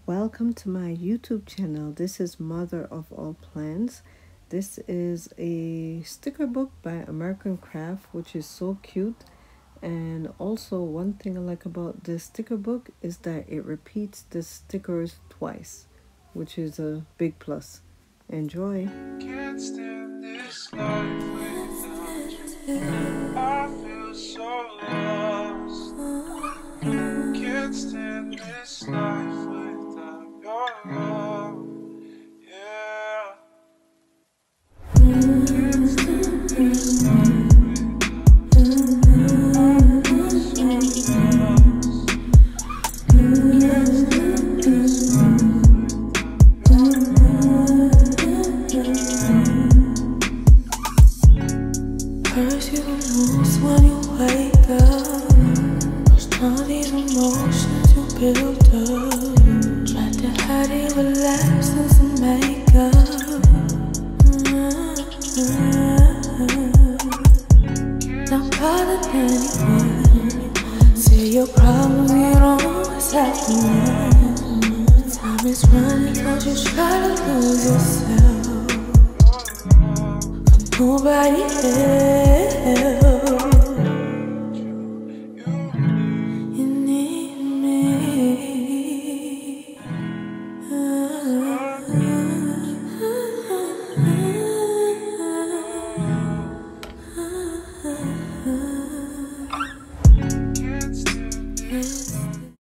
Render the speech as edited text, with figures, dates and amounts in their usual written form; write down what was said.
Welcome to my YouTube channel. This is Mother of All Plans. This is a sticker book by American Craft, which is so cute. And also one thing I like about this sticker book is that it repeats the stickers twice, which is a big plus. Enjoy. Can't stand this life without you. I feel so lost. Can't stand this life without your love. Yeah. Can't stand this life without you. I feel so lost. Can't stand this life without your love. First you lose when you wake up. First all these emotions you build up. Tried to hide it with lipsticks and makeup. Not bothered anyone. Say your problems, you don't always have to run. But time is running, don't you try to lose yourself. Nobody else.